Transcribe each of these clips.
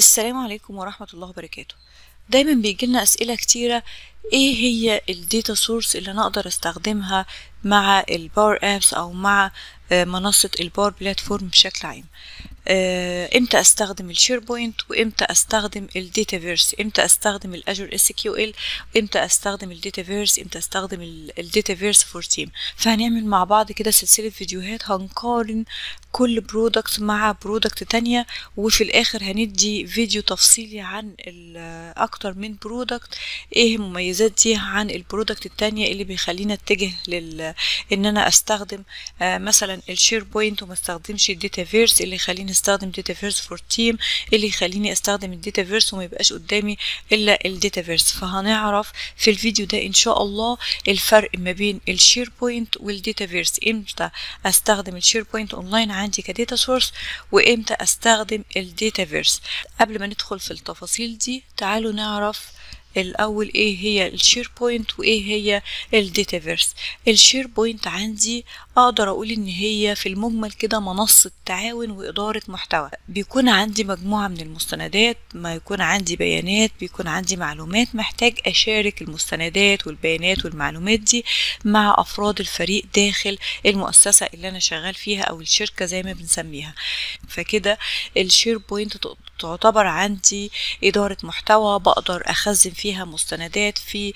السلام عليكم ورحمة الله وبركاته. دايما بيجيلنا أسئلة كتيرة، ايه هي الداتا سورس اللي انا اقدر استخدمها مع الباور ابس او مع منصة الباور بلاتفورم بشكل عام. امتى استخدم الشيربوينت، وامتى استخدم الداتافيرس، امتى استخدم الاجور اس كيو ال، امتى استخدم الداتافيرس، امتى استخدم الداتافيرس فور تيم. فهنعمل مع بعض كده سلسلة فيديوهات هنقارن كل برودكت مع برودكت تانية، وفي الاخر هندي فيديو تفصيلي عن اكتر من برودكت، ايه المميزات دي عن البرودكت التانية اللي بيخلينا اتجه ان انا استخدم مثلا الشيربوينت وما استخدمش الداتافيرس، اللي يخليني استخدم داتافيرس فور تيم، اللي يخليني استخدم الداتافيرس وما يبقاش قدامي الا الداتافيرس. فهنعرف في الفيديو ده ان شاء الله الفرق ما بين الشيربوينت والداتافيرس، امتى استخدم الشيربوينت اونلاين عندي كداتا سورس، وامتى استخدم الداتافيرس. قبل ما ندخل في التفاصيل دي تعالوا نعرف الاول ايه هي الشيربوينت وايه هي الداتافيرس. الشيربوينت عندي اقدر اقول ان هي في المجمل كده منصة تعاون وادارة محتوى. بيكون عندي مجموعة من المستندات، ما يكون عندي بيانات، بيكون عندي معلومات، محتاج اشارك المستندات والبيانات والمعلومات دي مع افراد الفريق داخل المؤسسة اللي انا شغال فيها او الشركة زي ما بنسميها. فكده الشيربوينت تعتبر عندي إدارة محتوى، بقدر أخزن فيها مستندات في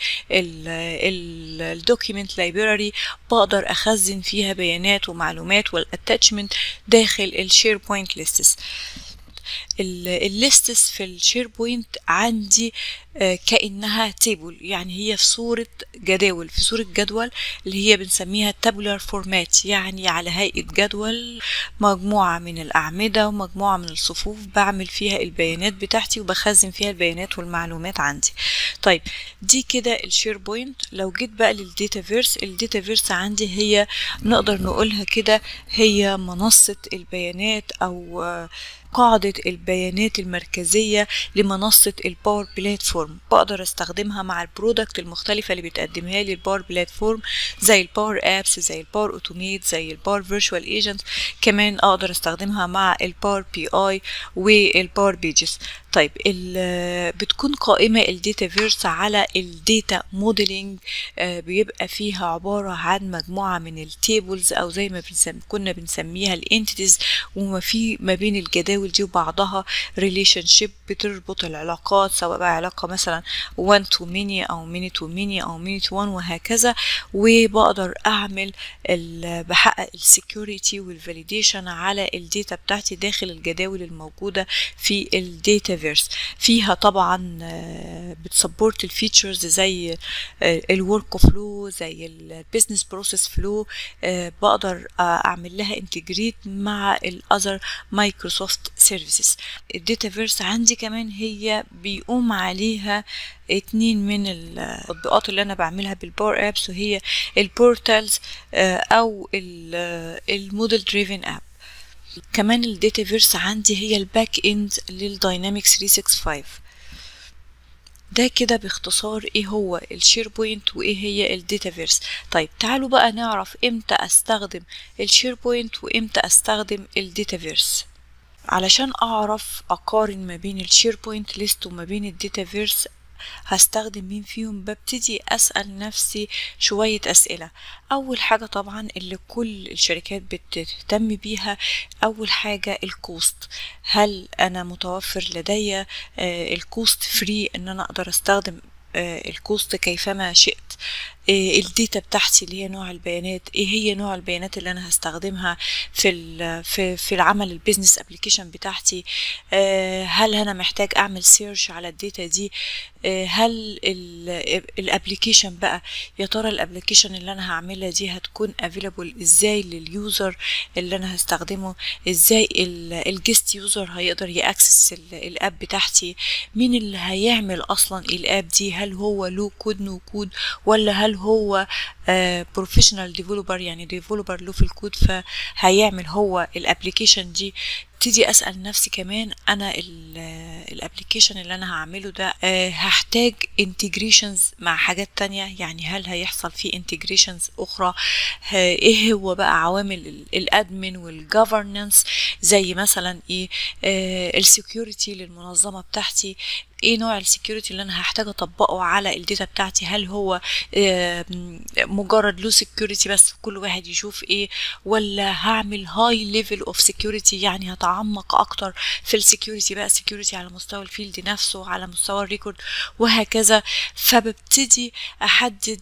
الدوكيمنت لايبراري، بقدر أخزن فيها بيانات ومعلومات والاتاتشمنت داخل الشيربوينت ليستس. الليستس في الشيربوينت عندي كأنها تيبل، يعني هي في صورة جداول، في صورة جدول اللي هي بنسميها تابولار فورمات، يعني على هيئة جدول، مجموعة من الأعمدة ومجموعة من الصفوف بعمل فيها البيانات بتاعتي وبخزن فيها البيانات والمعلومات عندي. طيب دي كده الشيربوينت. لو جيت بقى للداتافيرس، الداتافيرس عندي هي نقدر نقولها كده هي منصة البيانات أو قاعدة البيانات المركزية لمنصة الباور بلاتفورم. بقدر استخدمها مع البرودكت المختلفة اللي بتقدمها لي الباور بلاتفورم، زي الباور ابس، زي الباور اوتوميت، زي الباور فيرتشوال ايجنت. كمان اقدر استخدمها مع الباور بي اي والباور بيجز. طيب بتكون قائمة الداتافيرس على الداتا موديلنج، بيبقى فيها عبارة عن مجموعة من التيبلز او زي ما كنا بنسميها الانتيتيز، وما في ما بين الجداول دي وبعضها ريليشن شيب بتربط العلاقات، سواء بقى علاقة مثلا 1 to many او many to many او many to one وهكذا. وبقدر اعمل بحقق السكيورتي والفاليديشن على الداتا بتاعتي داخل الجداول الموجودة في الداتافيرس. فيها طبعا بتسبورت الفيتشرز زي الورك فلو، زي البيزنس بروسيس فلو، بقدر اعمل لها انتجريت مع الاذر مايكروسوفت سيرفيسز. الداتافيرس عندي كمان هي بيقوم عليها اتنين من التطبيقات اللي انا بعملها بالباور ابس، وهي البورتالز او الموديل دريفن اب. كمان الداتافيرس عندي هي الباك اند للداينامكس 365. ده كده باختصار ايه هو الشيربوينت وايه هي الداتافيرس. طيب تعالوا بقى نعرف امتى استخدم الشيربوينت وامتى استخدم الداتافيرس. علشان اعرف اقارن ما بين الشيربوينت ليست وما بين الداتافيرس هستخدم مين فيهم، ببتدي اسأل نفسي شوية اسئلة. اول حاجة طبعا اللي كل الشركات بتهتم بيها، اول حاجة الكوست. هل انا متوفر لدي الكوست فري ان انا اقدر استخدم الكوست كيفما شئت؟ الداتا بتاعتي اللي هي نوع البيانات، ايه هي نوع البيانات اللي انا هستخدمها في العمل البيزنس ابليكيشن بتاعتي؟ هل انا محتاج اعمل سيرش على الداتا دي؟ هل الابليكيشن بقى، يا ترى الابليكيشن اللي انا هعملها دي هتكون افيلابل ازاي لليوزر اللي انا هستخدمه؟ ازاي الجست يوزر هيقدر ياكسس الاب بتاعتي؟ مين اللي هيعمل اصلا الاب دي؟ هل هو لو كود نو كود، ولا هل هو بروفيشنال ديفلوبر، يعني ديفلوبر له في الكود فهيعمل هو الابليكيشن دي؟ ابتدي اسال نفسي كمان انا الابليكيشن اللي انا هعمله ده هحتاج انتجريشنز مع حاجات تانية، يعني هل هيحصل فيه انتجريشنز اخرى؟ ايه هو بقى عوامل الادمن والجوفرنانس، زي مثلا ايه السكيورتي للمنظمة بتاعتي، ايه نوع السكيورتي اللي انا هحتاج اطبقه على الداتا بتاعتي، هل هو مجرد لو سكيورتي بس كل واحد يشوف ايه، ولا هعمل هاي ليفل اوف سكيورتي، يعني هتعمق اكتر في السكيورتي بقى، سكيورتي على مستوى الفيلد نفسه، على مستوى الريكورد وهكذا. فببتدي احدد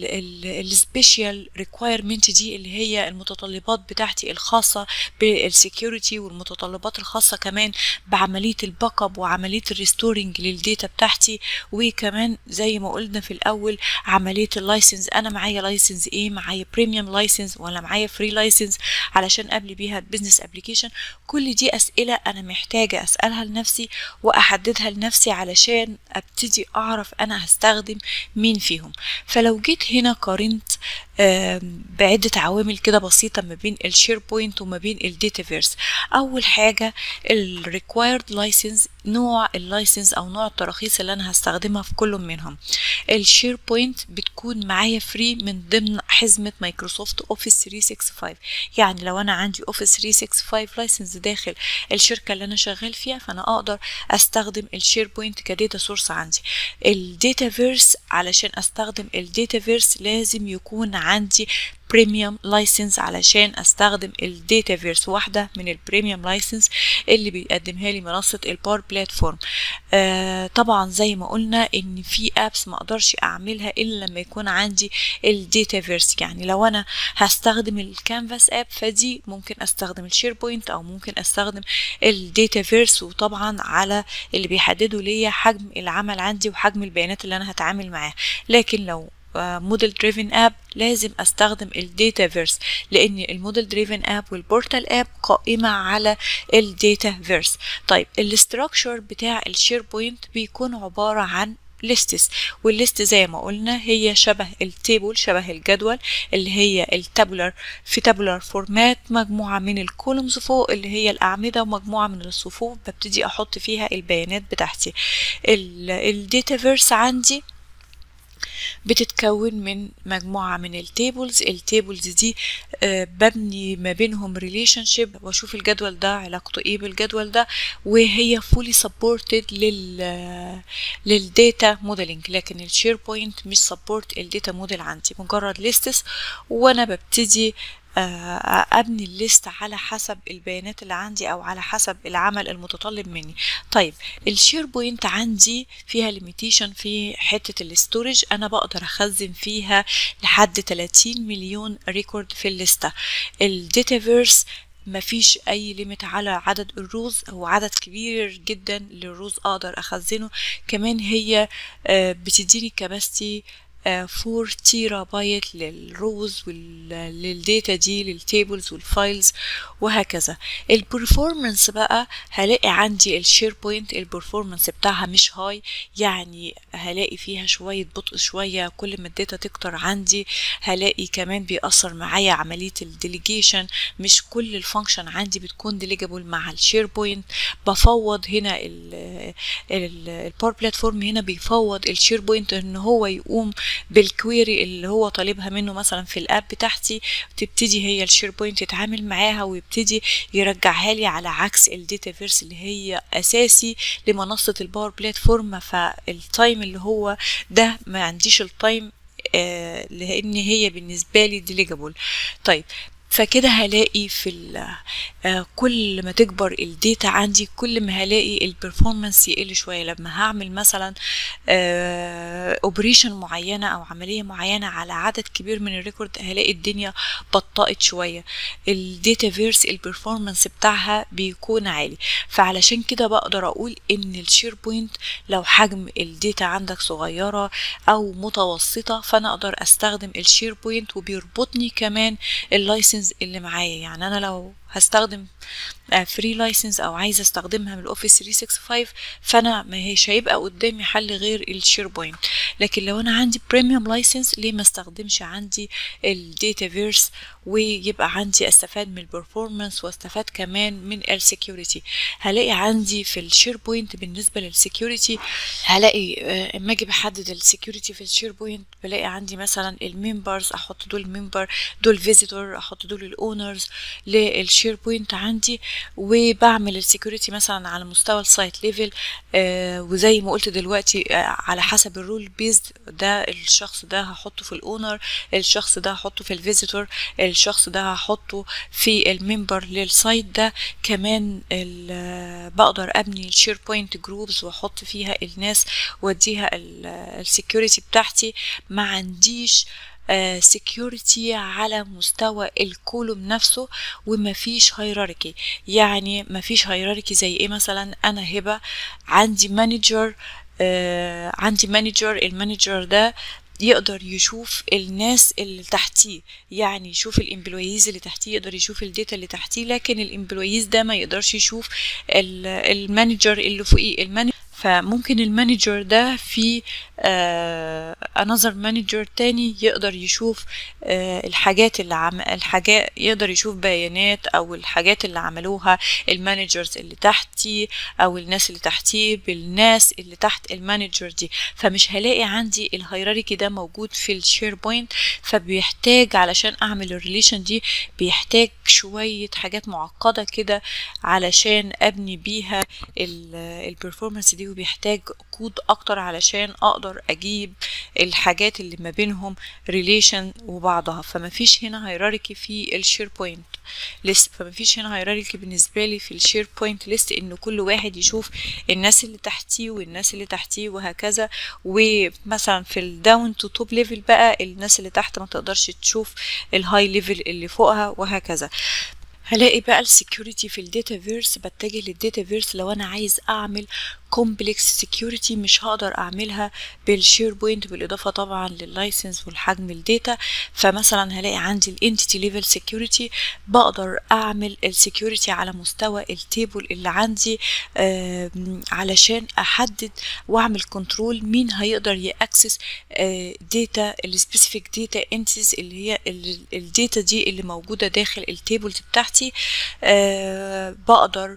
السبيشال ريكويرمنت دي اللي هي المتطلبات بتاعتي الخاصة بالسكيورتي، والمتطلبات الخاصة كمان بعملية الباك اب وعملية الريستورنج للداتا بتاعتي، وكمان زي ما قلنا في الاول عملية اللايسنس، انا معايا لايسنس ايه، معايا بريميوم لايسنس ولا معايا فري لايسنس علشان ابني بيها البيزنس ابليكيشن. كل دي اسئلة انا محتاجة اسألها لنفسي واحددها لنفسي علشان ابتدي اعرف انا هستخدم مين فيهم. فلو جيت هنا قارنت بعدة عوامل كده بسيطة ما بين الشير بوينت وما بين الداتافيرس. اول حاجة الريكوايرد لايسنس، نوع اللايسنس او نوع التراخيص اللي انا هستخدمها في كل منهم. الشير بوينت بتكون معايا فري من ضمن حزمة مايكروسوفت اوفيس 365، يعني لو انا عندي اوفيس 365 لايسنس داخل الشركة اللي انا شغال فيها فانا اقدر استخدم الشير بوينت كداتا سورس عندي. الداتافيرس علشان استخدم الداتافيرس لازم يكون عندي بريميوم لايسنس علشان استخدم الداتافيرس، واحده من البريميوم لايسنس اللي بيقدمها لي منصه الباور بلاتفورم. طبعا زي ما قلنا ان في ابس ما اقدرش اعملها الا لما يكون عندي الداتافيرس، يعني لو انا هستخدم الكانفاس اب فدي ممكن استخدم الشير بوينت او ممكن استخدم الداتافيرس، وطبعا على اللي بيحددوا ليا حجم العمل عندي وحجم البيانات اللي انا هتعامل معاها. لكن لو موديل دريفن اب لازم استخدم الداتافيرس، لان الموديل دريفن اب والبورتال اب قائمه على الداتافيرس. طيب الاستراكشر بتاع الشير بوينت بيكون عباره عن ليستس، والليست زي ما قلنا هي شبه التيبل، شبه الجدول اللي هي التابولار في تابولار فورمات، مجموعه من الكولومز فوق اللي هي الاعمده ومجموعه من الصفوف ببتدي احط فيها البيانات بتاعتي. الداتافيرس عندي بتتكون من مجموعة من التيبلز دي ببني ما بينهم ريليشن شيب واشوف الجدول ده علاقته ايه بالجدول ده، وهي فولي سبورتد للداتا موديلنج. لكن الشير بوينت مش سبورت الداتا موديل عندي، مجرد ليستس وانا ببتدي ابني الليست على حسب البيانات اللي عندي او على حسب العمل المتطلب مني. طيب الشير بوينت عندي فيها ليميتيشن في حته الاستورج، انا بقدر اخزن فيها لحد 30 مليون ريكورد في الليسته. الداتافيرس مفيش اي ليميت على عدد الروز، هو عدد كبير جدا للروز اقدر اخزنه. كمان هي بتديني كاباسيتي 4 تيرا بايت للروز للداتا دي للتيبلز والفايلز وهكذا. البرفورمانس بقى هلاقي عندي الشير بوينت البرفورمانس بتاعها مش هاي، يعني هلاقي فيها شوية بطء شوية، كل ما الداتا تكتر عندي هلاقي كمان بيأثر معايا عملية الديليجيشن، مش كل الفانكشن عندي بتكون ديليجابل مع الشير بوينت. بفوض هنا الباور بلاتفورم هنا بيفوض الشير بوينت ان هو يقوم بالكويري اللي هو طالبها منه مثلا في الاب بتاعتي، تبتدي هي الشير بوينت يتعامل معاها ويبتدي يرجعها لي، على عكس الداتافيرس اللي هي اساسي لمنصة الباور بلاتفورم. فالتايم اللي هو ده ما عنديش التايم لان هي بالنسبة لي ديليجابل. طيب فكده هلاقي في كل ما تكبر الداتا عندي كل ما هلاقي البرفورمانس يقل شويه. لما هعمل مثلا اوبريشن معينه او عمليه معينه على عدد كبير من الريكورد هلاقي الدنيا بطأت شويه. الداتافيرس البرفورمانس بتاعها بيكون عالي، فعلشان كده بقدر اقول ان الشير بوينت لو حجم الداتا عندك صغيره او متوسطه فانا اقدر استخدم الشير بوينت، وبيربطني كمان اللايسنس اللي معايا. يعني انا لو هستخدم فري لايسنس او عايزه استخدمها من الاوفيس 365 فانا ما هيش هيبقى قدامي حل غير الشير بوينت. لكن لو انا عندي بريميوم لايسنس ليه ما استخدمش عندي الداتافيرس ويبقى عندي استفاد من البرفورمانس واستفاد كمان من السكيورتي. هلاقي عندي في الشير بوينت بالنسبه للسكيورتي هلاقي اما اجي بحدد السكيورتي في الشير بوينت بلاقي عندي مثلا الممبرز احط دول ممبر، دول فيزيتور احط دول الاونرز للشير بوينت عندي، وبعمل السكيورتي مثلا على مستوى السايت ليفل. وزي ما قلت دلوقتي على حسب الرول بيزد، ده الشخص ده هحطه في الاونر، الشخص ده هحطه في الفيزيتور، الشخص ده هحطه في الممبر للسايت ده. كمان بقدر ابني الشير بوينت جروبز واحط فيها الناس واديها السكيورتي بتاعتي. ما عنديش سكيورتي على مستوى الكولوم نفسه، وما فيش هيراركي. يعني ما فيش هيراركي زي ايه؟ مثلا انا هبة عندي مانجر، المانجر ده يقدر يشوف الناس اللي تحتيه، يعني يشوف الامبلويز اللي تحتيه، يقدر يشوف الداتا اللي تحتيه، لكن الامبلويز ده ما يقدرش يشوف المانجر اللي فوقيه. فممكن المانجر ده في another مانجر تاني يقدر يشوف الحاجات الحاجات، يقدر يشوف بيانات او الحاجات اللي عملوها المانجرز اللي تحتي او الناس اللي تحتيه بالناس اللي تحت المانجر دي. فمش هلاقي عندي الهيراركي ده موجود في الشير بوينت. فبيحتاج علشان اعمل الريليشن دي بيحتاج شوية حاجات معقدة كده علشان ابني بيها البرفورمانس دي، وبيحتاج كود اكتر علشان اقدر اجيب الحاجات اللي ما بينهم ريليشن وبعضها. فما فيش هنا هيراركي في الشير بوينت ليست، فما فيش هنا هيراركي بالنسبه لي في الشير بوينت ليست ان كل واحد يشوف الناس اللي تحتيه والناس اللي تحتيه وهكذا. ومثلا في الداون تو توب ليفل بقى الناس اللي تحت ما تقدرش تشوف الهاي ليفل اللي فوقها وهكذا. هلاقي بقى السكيورتي في الداتافيرس، بتجه للداتافيرس لو انا عايز اعمل كومبلكس سكيورتي مش هقدر اعملها بالشير بوينت، بالاضافه طبعا لللايسنس والحجم الداتا. فمثلا هلاقي عندي الانتيتي ليفل سكيورتي، بقدر اعمل السكيورتي على مستوى التيبل اللي عندي علشان احدد واعمل كنترول مين هيقدر ياكسس داتا السبيسيفيك داتا انتيز اللي هي الداتا دي اللي موجوده داخل التيبلز بتاعتي. بقدر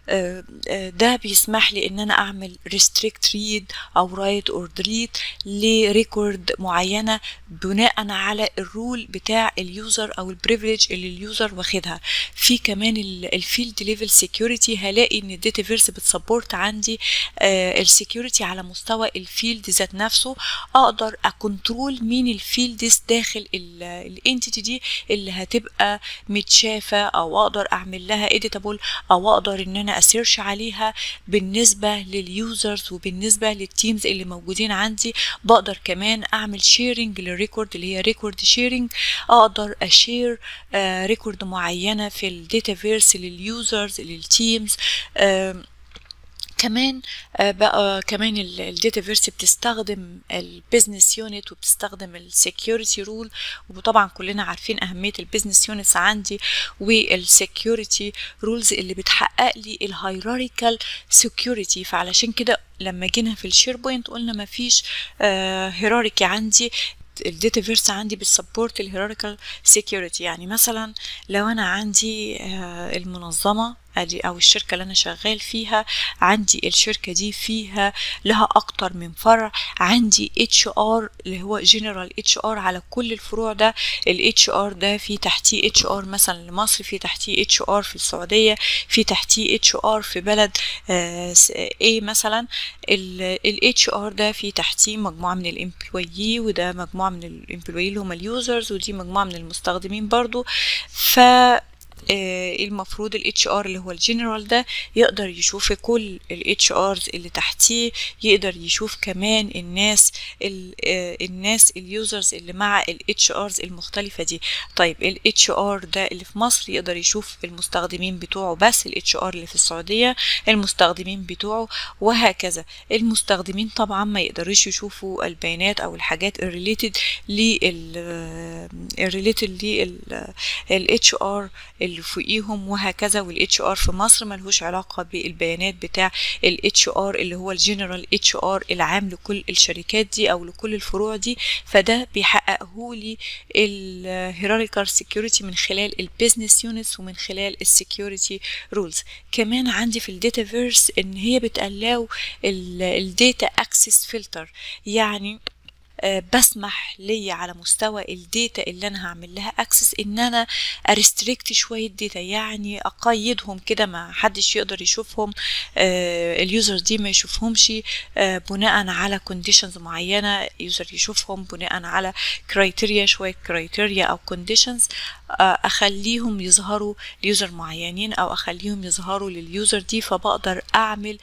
ده بيسمح لي ان انا اعمل restrict read او write or delete لريكورد معينه بناء على الرول بتاع اليوزر او البريفليج اللي اليوزر واخدها. في كمان الفيلد ليفل سيكيورتي، هلاقي ان الداتافيرس بتسبورت عندي السيكيورتي على مستوى الفيلد ذات نفسه. اقدر اكنترول مين الفيلدز داخل الانتيتي دي اللي هتبقى متشافه، او اقدر اعمل لها editable، او اقدر ان انا اسيرش عليها بالنسبه لليوزرز وبالنسبه للتيمز اللي موجودين عندي. بقدر كمان اعمل شيرنج للريكورد اللي هي ريكورد شيرنج، اقدر اشير ريكورد معينه في الداتافيرس لليوزرز للتيمز. كمان بقى كمان الداتافيرس بتستخدم البيزنس يونت وبتستخدم السكيورتي رول، وطبعا كلنا عارفين اهميه البيزنس يونتس عندي والسكيورتي رولز اللي بتحقق لي الهيراريكال سكيورتي. فعلشان كده لما جينا في الشير بوينت قلنا ما فيش هيراركي عندي، الداتافيرس عندي بتسبورت الهيراريكال سيكيورتي. يعني مثلا لو انا عندي المنظمه ادي او الشركه اللي انا شغال فيها، عندي الشركه دي فيها لها اكتر من فرع، عندي HR اللي هو جنرال HR على كل الفروع ده. HR ده في تحتيه HR مثلا لمصر، في تحتيه HR في السعوديه، في تحتيه HR في بلد A مثلا. HR ده في تحتيه مجموعه من الامبلويي، وده مجموعه من الامبلويي اللي هم اليوزرز، ودي مجموعه من المستخدمين برضو. ف المفروض ال HR اللي هو الجنرال ده يقدر يشوف كل ال HRs اللي تحتيه، يقدر يشوف كمان الناس اليوزرز اللي مع ال HRs المختلفة دي. طيب ال HR ده اللي في مصر يقدر يشوف المستخدمين بتوعه بس، ال HR اللي في السعودية المستخدمين بتوعه، وهكذا. المستخدمين طبعا ما يقدروش يشوفوا البيانات او الحاجات الريليتد لل HR اللي اللي فوقيهم وهكذا. والاتش ار في مصر ملهوش علاقة بالبيانات بتاع الاتش ار اللي هو الجنرال اتش ار العام لكل الشركات دي او لكل الفروع دي. فده بيحققه لي الهيراريكال سيكيورتي من خلال البيزنس يونتس ومن خلال السيكيورتي رولز. كمان عندي في الداتافيرس ان هي بتقلاو الداتا اكسس فلتر، يعني بسمح لي على مستوى الداتا اللي انا هعمل لها اكسس ان انا اريستريكت شويه داتا، يعني اقيدهم كده ما حدش يقدر يشوفهم، اليوزر دي ما يشوفهمش بناء على كونديشنز معينه، يوزر يشوفهم بناء على كرايتيريا، شويه كرايتيريا او كونديشنز اخليهم يظهروا ليوزر معينين او اخليهم يظهروا لليوزر دي. فبقدر اعمل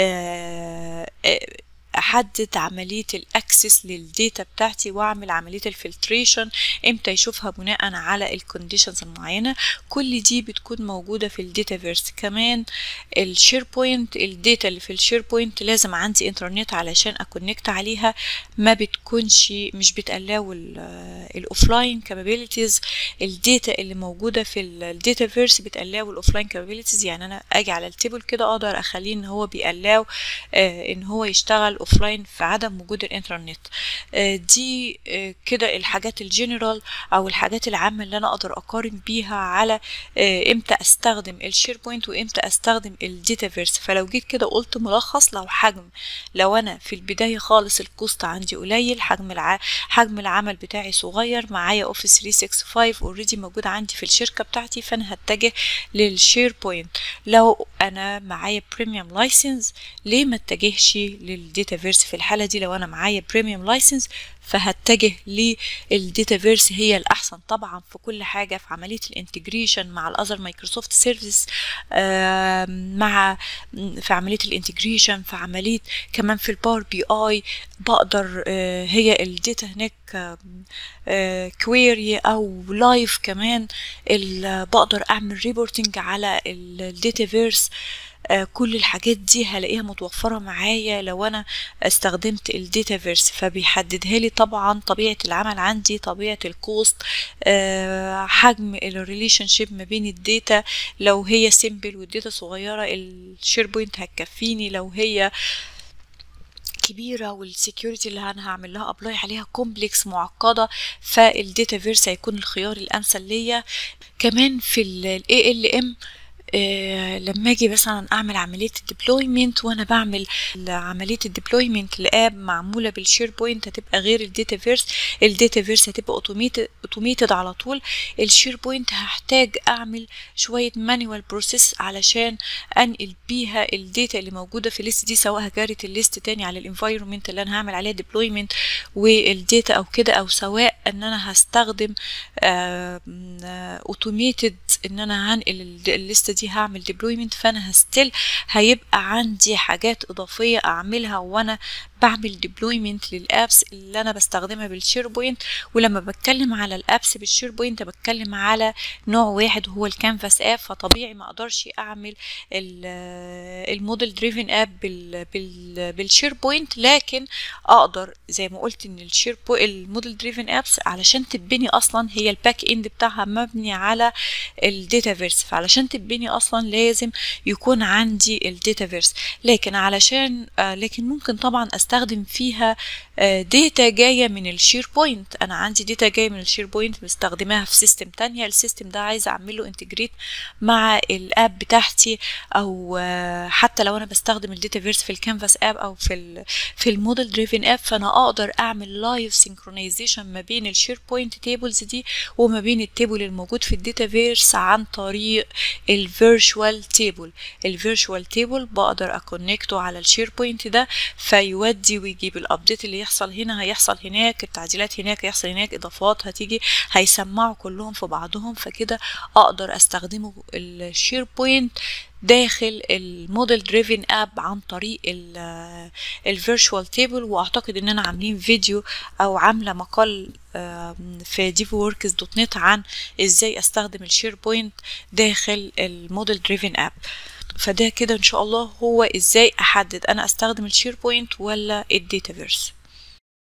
احدد عملية الاكسس للديتا بتاعتي واعمل عملية الفلتريشن امتى يشوفها بناء على الكونديشنز المعينة. كل دي بتكون موجودة في الداتافيرس. كمان الشير بوينت، الداتا اللي في الشير بوينت لازم عندي انترنت علشان اكونكت عليها، ما بتكونش مش بتقلاو الاوفلاين كابابيلتيز. الداتا اللي موجودة في الداتافيرس بتقلاو الاوفلاين كابابيلتيز، يعني انا اجي على التيبل كده اقدر اخليه ان هو بيقلاو ان هو يشتغل اوفلاين في عدم وجود الانترنت. دي كده الحاجات الجنرال او الحاجات العامه اللي انا اقدر اقارن بيها على امتى استخدم الشير بوينت وامتى استخدم الداتافيرس. فلو جيت كده قلت ملخص، لو انا في البدايه خالص الكوست عندي قليل، حجم العمل بتاعي صغير، معايا اوفيس 365 اوريدي موجود عندي في الشركه بتاعتي، فانا هتجه للشير بوينت. لو انا معايا بريميوم لايسنس ليه ما اتجهش للداتافيرس؟ في الحالة دي لو انا معايا بريميوم لايسنس فهتجه للداتافيرس، هي الاحسن طبعا في كل حاجة، في عملية الانتجريشن مع الاذر مايكروسوفت سيرفيس، في عملية الانتجريشن، في عملية كمان في الباور بي اي بقدر هي الداتا هناك كويري او لايف كمان بقدر اعمل ريبورتنج على الداتافيرس. كل الحاجات دي هلاقيها متوفرة معايا لو انا استخدمت الداتافيرس. فبيحددها لي طبعا طبيعة العمل عندي، طبيعة الكوست، حجم الريليشن شيب ما بين الداتا. لو هي سيمبل والداتا صغيرة الشير بوينت هتكفيني، لو هي كبيرة والسيكيورتي اللي انا هعمل لها ابلاي عليها كومبلكس معقدة فالداتافيرس هيكون الخيار الامثل ليا. كمان في ال ALM لما اجي مثلا اعمل عمليه الديبلويمنت، وانا بعمل عمليه الديبلويمنت لاب معموله بالشير بوينت هتبقى غير الداتافيرس. الداتافيرس هتبقى اوتوميتد على طول. الشير بوينت هحتاج اعمل شويه مانيوال بروسيس علشان انقل بيها الداتا اللي موجوده في الليست دي، سواء هجرت الليست تاني على الانفايرمنت اللي انا هعمل عليها ديبلويمنت والداتا او كده، او سواء ان انا هستخدم اوتوميتد ان انا هنقل الليست دي هعمل ديبلويمنت. فانا هيبقى عندي حاجات اضافيه اعملها وانا بعمل ديبلويمنت للابس اللي انا بستخدمها بالشير بوينت. ولما بتكلم على الابس بالشير بوينت بتكلم على نوع واحد وهو الكانفاس اب، فطبيعي ما اقدرش اعمل الموديل دريفن اب بالشير بوينت، لكن اقدر زي ما قلت ان الموديل دريفن ابس علشان تبني اصلا هي الباك اند بتاعها مبني على الداتافيرس، فعلشان تبني اصلا لازم يكون عندي الداتافيرس. لكن ممكن طبعا استخدم فيها داتا جايه من الشير بوينت. انا عندي داتا جايه من الشير بوينت مستخدماها في سيستم تانية، السيستم ده عايزه اعمله انتجريت مع الاب بتاعتي، او حتى لو انا بستخدم الداتافيرس في الكانفاس اب او في الموديل دريفن اب، فانا اقدر اعمل لايف سينكرونايزيشن ما بين الشير بوينت تيبلز دي وما بين التيبل الموجود في الداتافيرس عن طريق الفيرتشوال تيبل. الفيرتشوال تيبل بقدر اكونكته على الشير بوينت ده فيودي ويجيب الابديت اللي يحصل هنا هيحصل هناك، التعديلات هناك هيحصل هناك، اضافات هتيجي هيسمعوا كلهم في بعضهم. فكده اقدر استخدمه الشير بوينت داخل الموديل دريفن اب عن طريق الفيرتشوال تيبل. واعتقد ان انا عاملين فيديو او عامله مقال في devoworks.net عن ازاي استخدم الشير بوينت داخل الموديل دريفن اب. فده كده ان شاء الله هو ازاي احدد انا استخدم الشير بوينت ولا الداتافيرس.